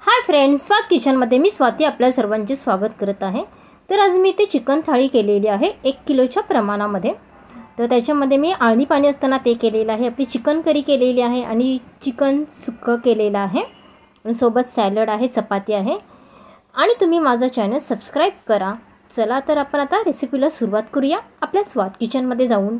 Hi friends, स्वाद किचनमध्ये मी स्वाती आपल्या सर्वांचे स्वागत करत आहे। तर आज मी इथे चिकन थाळी केलेली आहे 1 किलोच्या प्रमाणामध्ये। तर त्याच्यामध्ये मी आळणी पाणी असताना ते केलेलं आहे, आपली चिकन करी केलेली आहे आणि चिकन सुक्कं केलेलं आहे आणि सोबत सॅलड आहे, चपाती आहे। आणि तुम्ही माझा चॅनल सबस्क्राइब करा। चला तर आपण आता रेसिपीला सुरुवात करूया आपल्या स्वाद किचनमध्ये जाऊन।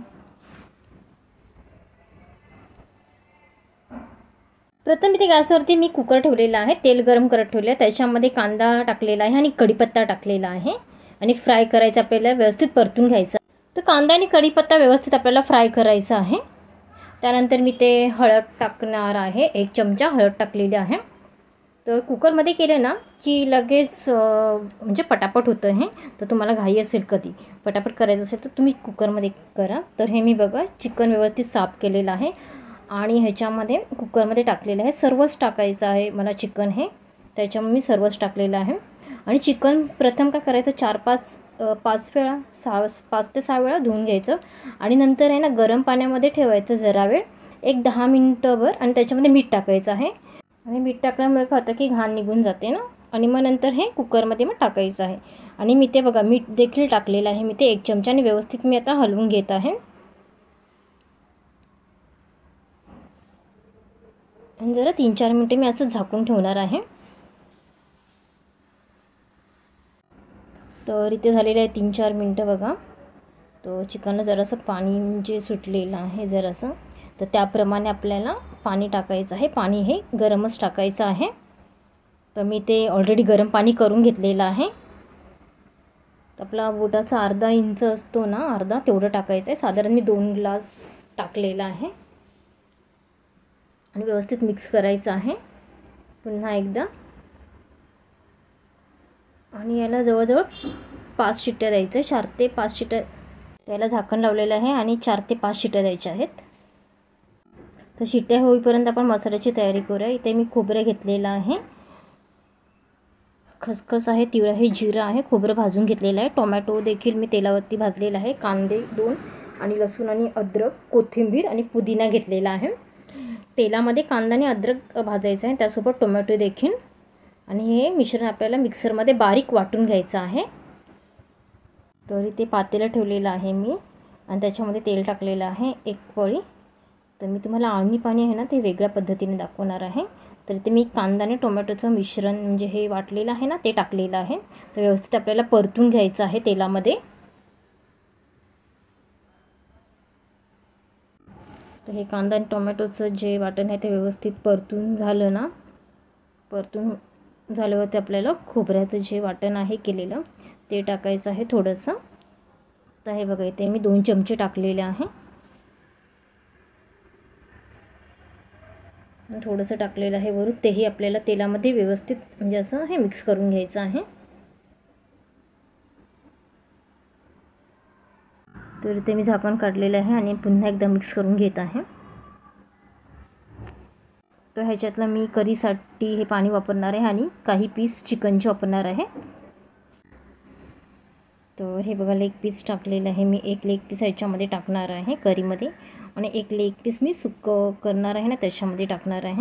प्रथम इथे गॅसवरती मी कुकर ठेवलेला आहे, तेल गरम करत ठेवले आहे। त्याच्यामध्ये कांदा टाकलेला आहे आणि कढीपत्ता टाकलेला आहे आणि फ्राय करायचा, आपल्याला व्यवस्थित परतून घ्यायचा। तर कांदा आणि कढीपत्ता व्यवस्थित आपल्याला फ्राय करायचा आहे। त्यानंतर मी ते हळद टाकणार आहे, 1 चमचा हळद टाकलेली आहे। तर कुकरमध्ये केले ना की लगेच म्हणजे पटापट होतं हे। तर तुम्हाला घाई असेल कधी पटापट करायचं असेल तर तुम्ही कुकरमध्ये करा। तर हे मी बघा चिकन व्यवस्थित साफ केलेलं आहे आणि ह्याच्यामध्ये कुकरमध्ये टाकलेलं आहे, सर्वच टाकायचं आहे मला चिकन हे। त्याच्यामुळे मी सर्वच टाकलेलं आहे आणि चिकन प्रथम काय करायचं 5 वेळा 5 ते 6 वेळा धुवून घ्यायचं आणि नंतर आहे ना गरम पाण्यामध्ये ठेवायचं जरा वेळ, एक 10 मिनिटंभर, आणि त्याच्यामध्ये मीठ टाकायचं आहे। आणि मीठ टाकल्यामुळे काय होतं की घाण निघून जाते ना, आणि मग नंतर हे कुकरमध्ये मग टाकायचं आहे। आणि मी ते बघा मीठ देखील टाकलेलं आहे, मी ते 1 चमच्याने व्यवस्थित मी आता हलवून घेत आहे आणि जरा 3-4 मिनिटे मी असं झाकून ठेवणार आहे। तर इथे झालेले आहे 3-4 मिनिटं बघा। तो चिकनला जरासं पाणी जे सुटलेलं आहे जरासं, तर त्याप्रमाणे आपल्याला पाणी टाकायचं आहे। पाणी हे गरमच टाकायचं आहे। तर मी ते ऑलरेडी गरम पाणी करून घेतलेलं आहे। तर आपला बोटाचा अर्धा इंच असतो ना, अर्धा तेवढं टाकायचं आहे। साधारण मी 2 ग्लास टाकलेला आहे आणि व्यवस्थित मिक्स करायचं आहे पुन्हा एकदा। आणि याला जवळजवळ 5 शिट्ट्या द्यायच्या, 4 ते 5 शिट्ट्या। त्याला झाकण लावलेलं आहे आणि 4 ते 5 शिट्ट्या द्यायच्या आहेत। तर शिट्ट्या होईपर्यंत आपण मसाल्याची तयारी करूया। इथे मी खोबरं घेतलेलं आहे, खसखस आहे, तिळ आहे, जिरं आहे, खोबरं भाजून घेतलेलं आहे। टोमॅटो देखील मी तेलावरती भाजलेला आहे, कांदे 2 आणि लसूण आणि अद्रक, कोथिंबीर आणि पुदिना घेतलेला आहे। तेलामध्ये कांदा आणि अद्रक भाजायचं आहे, त्यासोबत टोमॅटो देखील। आणि हे मिश्रण आपल्याला मिक्सरमध्ये बारीक वाटून घ्यायचं आहे। तर इथे पातेलं ठेवलेलं आहे मी आणि त्याच्यामध्ये तेल टाकलेलं आहे 1 पळी। तर मी तुम्हाला आळणी पाणी आहे ना ते वेगळ्या पद्धतीने दाखवणार आहे। तर इथे मी कांदा आणि टोमॅटोचं मिश्रण म्हणजे हे वाटलेलं आहे ना ते टाकलेलं आहे। तर व्यवस्थित आपल्याला परतून घ्यायचं आहे तेलामध्ये। तर हे कांदा आणि टोमॅटोचं जे वाटण आहे ते व्यवस्थित परतून झालं ना, परतून झाल्यावरती आपल्याला खोबऱ्याचं जे वाटण आहे केलेलं ते टाकायचं आहे थोडंसं। तर हे बघा इथे मी 2 चमचे टाकलेले आहे, थोडंसं टाकलेलं आहे वरून। तेही आपल्याला तेलामध्ये व्यवस्थित म्हणजे असं हे मिक्स करून घ्यायचं आहे। तर इथे मी झाकण काढलेलं आहे आणि पुन्हा एकदा मिक्स करून घेत आहे। तर ह्याच्यातलं मी करीसाठी हे पाणी वापरणार आहे आणि काही पीस चिकनचे वापरणार आहे। तर हे बघा लेग पीस टाकलेलं आहे मी, 1 लेग पीस ह्याच्यामध्ये टाकणार आहे करीमध्ये आणि 1 लेग पीस मी सुक्कं करणार आहे ना त्याच्यामध्ये टाकणार आहे।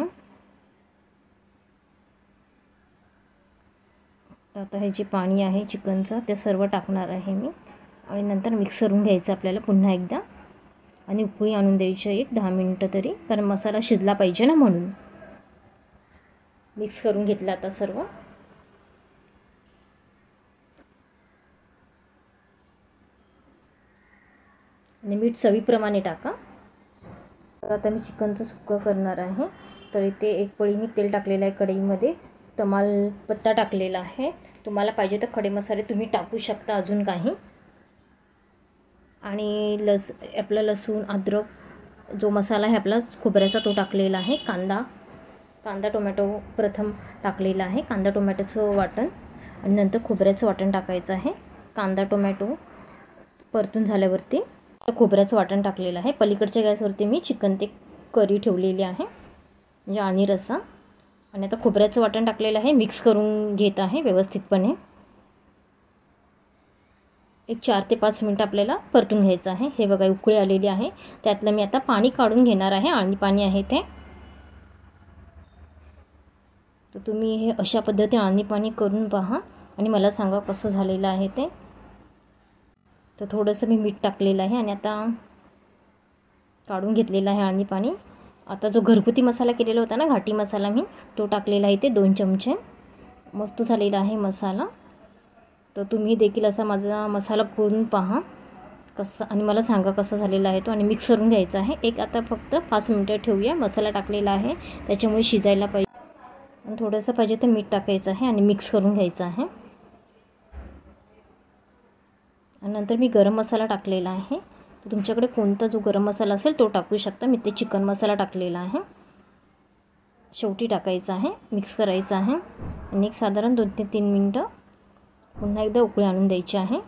तर आता हे जे पाणी आहे चिकनचं ते सर्व टाकणार आहे मी आणि नंतर मिक्स करून घ्यायचं आपल्याला पुन्हा एकदा आणि उकळी आणून द्यायची 1-10 मिनिटं तरी, कारण मसाला शिजला पाहिजे ना म्हणून। मिक्स करून घेतलं आता सर्व। आणि मीठ चवीप्रमाणे टाका। तर आता मी चिकनचं सुक्कं करणार आहे। तर इथे 1 पळी मी तेल टाकलेलं आहे कढईमध्ये, तमालपत्ता टाकलेला आहे। तुम्हाला पाहिजे तर खडे मसाले तुम्ही टाकू शकता अजून काही। आणि आपलं लसूण अद्रक जो मसाला आहे आपला खोबऱ्याचा तो टाकलेला आहे। कांदा टोमॅटो प्रथम टाकलेला आहे, कांदा टोमॅटोचं वाटण आणि नंतर खोबऱ्याचं वाटण टाकायचं आहे। कांदा टोमॅटो परतून झाल्यावरती खोबऱ्याचं वाटण टाकलेलं आहे। पलीकडच्या गॅसवरती मी चिकन ते करी ठेवलेली आहे म्हणजे आणि रस्सा, आणि आता खोबऱ्याचं वाटण टाकलेलं आहे, मिक्स करून घेत आहे व्यवस्थितपणे। एक 4 ते 5 मिनिटं आपल्याला परतून घ्यायचं आहे। हे बघा उकळी आलेली आहे, त्यातलं मी आता पाणी काढून घेणार आहे, आळणी पाणी आहे ते। तर तुम्ही हे अशा पद्धतीने आळणी पाणी करून पहा आणि मला सांगा कसं झालेलं आहे ते. तर थोडंसं मी मीठ टाकलेलं आहे आणि आता काढून घेतलेलं आहे आळणी पाणी. आता जो घरगुती मसाला केलेला होता ना, घाटी मसाला, मी तो टाकलेला आहे ते 2 चमचे. मस्त झालेला आहे मसाला. तर तुम्ही देखील असा माझा मसाला करून पहा कसा आणि मला सांगा कसा झालेला आहे तो. आणि मिक्स करून घ्यायचा आहे. एक आता फक्त 5 मिनटं ठेवूया. मसाला टाकलेला आहे त्याच्यामुळे शिजायला पाहिजे. आणि थोडंसं पाहिजे तर मीठ टाकायचं आहे आणि मिक्स करून घ्यायचं आहे. आणि नंतर मी गरम मसाला टाकलेला आहे. तर तुमच्याकडे कोणता जो गरम मसाला असेल तो टाकू शकता. मी ते चिकन मसाला टाकलेला आहे. शेवटी टाकायचा आहे. मिक्स करायचं आहे आणि एक साधारण 2 ते 3 मिनटं पुन्हा एकदा उकळी आणून द्यायची आहे.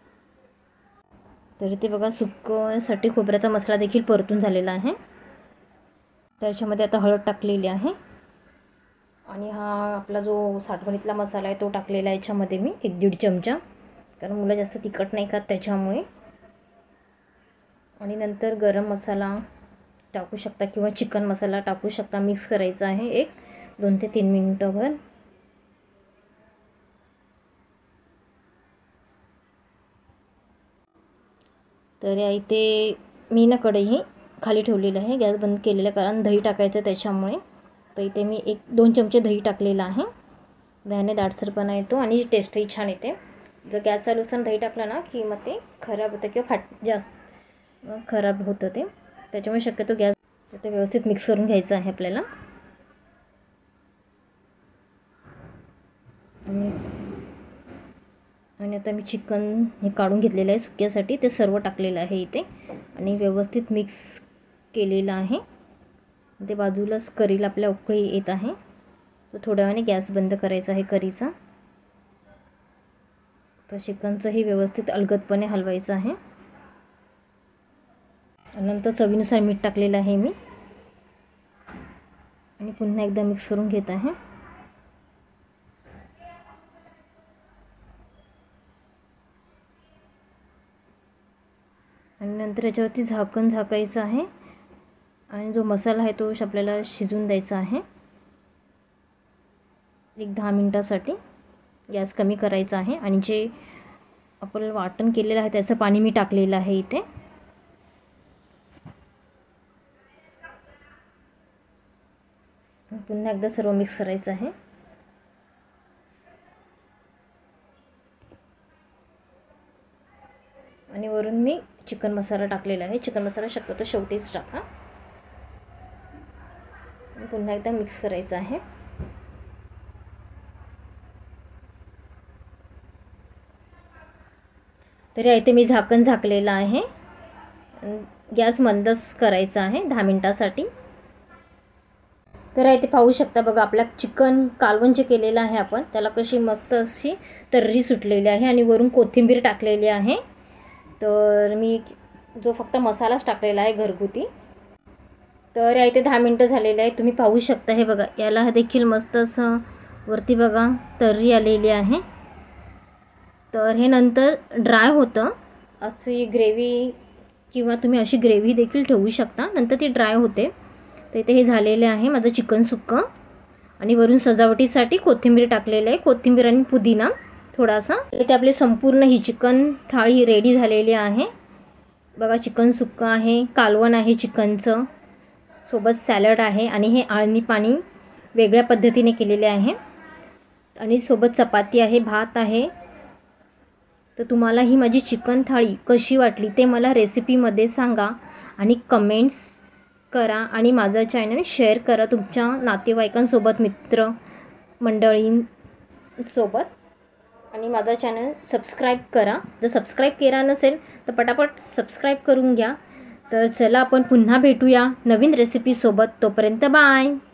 तर ते बघा सुक्यासाठी खोबऱ्याचा मसाला देखील परतून झालेला आहे. त्याच्यामध्ये आता हळद टाकलेली आहे आणि हा आपला जो साठवणीतला मसाला आहे तो टाकलेला आहे याच्यामध्ये मी 1-1.5 चमचा, कारण मुलं जास्त तिखट नाही खात त्याच्यामुळे. आणि नंतर गरम मसाला टाकू शकता किंवा चिकन मसाला टाकू शकता. मिक्स करायचं आहे एक 2 ते 3 मिनटंभर. तर इथे मी ना कढई खाली ठेवलेलं आहे, गॅस बंद केलेला, कारण दही टाकायचं त्याच्यामुळे. तर इथे मी 1-2 चमचे दही टाकलेलं आहे. दह्याने दाटसरपणा येतो आणि टेस्टही छान येते. जर गॅस चालू असताना दही टाकलं ना की मग ते खराब होतं किंवा जास्त खराब होतं ते. त्याच्यामुळे शक्यतो गॅस ते व्यवस्थित मिक्स करून घ्यायचं आहे आपल्याला. आणि आता मी चिकन हे काढून घेतलेलं आहे सुक्यासाठी, ते सर्व टाकलेलं आहे इथे आणि व्यवस्थित मिक्स केलेलं आहे. ते बाजूलाच करीला आपल्या उकळी येत आहे. तर थोड्या वेळाने गॅस बंद करायचा आहे करीचा. तर चिकनचंही व्यवस्थित अलगदपणे हलवायचं आहे. नंतर चवीनुसार मीठ टाकलेलं आहे मी आणि पुन्हा एकदा मिक्स करून घेत आहे. आणि नंतर याच्यावरती झाकण झाकायचं आहे आणि जो मसाला आहे तो आपल्याला शिजून द्यायचा आहे 10 मिनटासाठी. गॅस कमी करायचा आहे आणि जे आपण वाटण केलेलं आहे त्याचं पाणी मी टाकलेलं आहे इथे. पुन्हा एकदा सर्व मिक्स करायचं आहे. आणि वरून मी चिकन मसाला टाकलेला आहे. चिकन मसाला शक्यतो शेवटीच टाका. पुन्हा एकदा मिक्स करायचं आहे. तरी इथे मी झाकण झाकलेलं आहे. गॅस मंदच करायचा आहे 10 मिनटासाठी. तर इथे पाहू शकता बघा, आपला चिकन कालवण जे केलेलं आहे आपण त्याला कशी मस्त अशी तर्री सुटलेली आहे आणि वरून कोथिंबीर टाकलेली आहे. तर मी जो फक्त मसालाच टाकलेला आहे घरगुती. तर इथे 10 मिनटं झालेले आहे. तुम्ही पाहू शकता हे बघा, याला देखील मस्त असं वरती बघा तर्री आलेली आहे. तर हे नंतर ड्राय होतं. अशी ग्रेव्ही किंवा तुम्ही अशी ग्रेव्ही देखील ठेवू शकता, नंतर ती ड्राय होते. तर इथे हे झालेले आहे माझं चिकन सुक्कं. आणि वरून सजावटीसाठी कोथिंबीर टाकलेलं आहे, कोथिंबीर आणि पुदिना थोडासा. इथे आपली संपूर्ण ही चिकन थाळी रेडी झालेली आहे बघा. चिकन सुक्कं आहे, कालवण आहे चिकनचं, सोबत सॅलड आहे आणि हे आळणी पाणी वेगळ्या पद्धतीने केलेले आहे आणि सोबत चपाती आहे, भात आहे. तर तुम्हाला ही माझी चिकन थाळी कशी वाटली ते मला रेसिपीमध्ये सांगा आणि कमेंट्स करा आणि माझा चॅनल शेअर करा तुमच्या नातेवाईकांसोबत, मित्र मंडळींसोबत. आणि माझा चॅनल सबस्क्राईब करा. जर सबस्क्राईब केला नसेल तर पटापट सबस्क्राईब करून घ्या. तर चला आपण पुन्हा भेटूया नवीन रेसिपीसोबत. तोपर्यंत बाय.